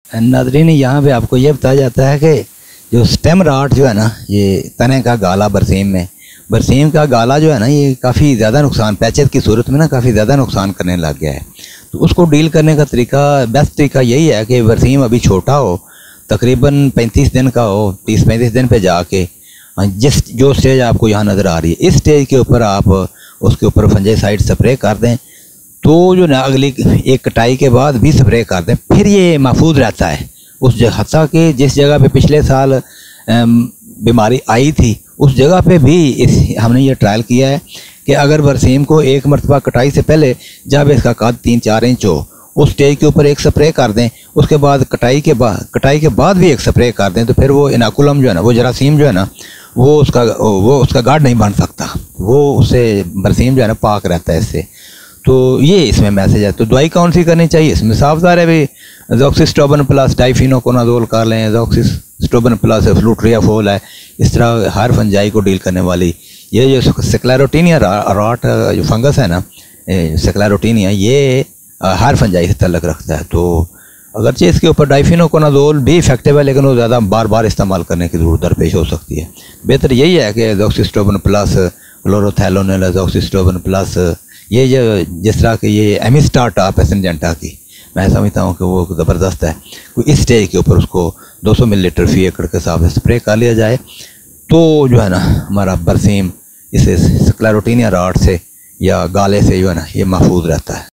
नाज़रीन, यहाँ पे आपको ये बताया जाता है कि जो स्टेम राट जो है ना, ये तने का गाला बरसीम का गाला जो है ना, ये काफ़ी ज़्यादा नुकसान पैचेस की सूरत में ना काफ़ी ज़्यादा नुकसान करने लग गया है। तो उसको डील करने का तरीका, बेस्ट तरीका यही है कि बरसीम अभी छोटा हो, तकरीबन 35 दिन का हो, 30-35 दिन पे जाके जो स्टेज आपको यहाँ नज़र आ रही है, इस स्टेज के ऊपर आप उसके ऊपर फंजाइसाइड स्प्रे कर दें, तो जो ना अगली एक कटाई के बाद भी स्प्रे कर दें, फिर ये महफूज रहता है उस जगह। हत्ता कि जिस जगह पे पिछले साल बीमारी आई थी, उस जगह पे भी हमने ये ट्रायल किया है कि अगर बरसीम को एक मरतबा कटाई से पहले जब इसका कद 3-4 इंच हो, उस स्टेज के ऊपर एक स्प्रे कर दें, उसके बाद कटाई के बाद भी एक स्प्रे कर दें, तो फिर वो इनाकुलम जो है ना, वो जरासीम जो है ना, वो उसका गार्ड नहीं बन सकता, वो उससे बरसीम जो है ना पाक रहता है इससे। तो ये इसमें मैसेज है। तो दवाई कौन सी करनी चाहिए, इसमें साफ ज़ाहिर है भाई ज़ोक्सिस्टोबन प्लस डाइफिनोकोनाज़ोल कर लें, ज़ोक्सिस्टोबन प्लस फ्लूट्रियाफोल है। इस तरह हर फंजाई को डील करने वाली ये जो स्क्लेरोटिनिया रॉट जो फंगस है ना, स्क्लेरोटिनिया, ये हर फंजाई से तल्लक रखता है। तो अगरचे इसके ऊपर डाइफिनोकोनाज़ोल भी इफेक्टिव है, लेकिन वो ज़्यादा बार बार इस्तेमाल करने की ज़रूरत दरपेश हो सकती है। बेहतर यही है कि ज़ोक्सिस्टोबन प्लस, क्लोरोथैलोनिल, ज़ोक्सिस्टोबन प्लस, ये जो जिस तरह के ये एमिस्टार्टाप है सिंजेंटा की, मैं समझता हूँ कि वो ज़बरदस्त है। इस स्टेज के ऊपर उसको 200 मिलीलीटर फी एकड़ के हिसाब से स्प्रे कर लिया जाए, तो जो है ना हमारा बरसीम इसे स्क्लेरोटिनिया रॉट से या गाले से जो है ना ये महफूज रहता है।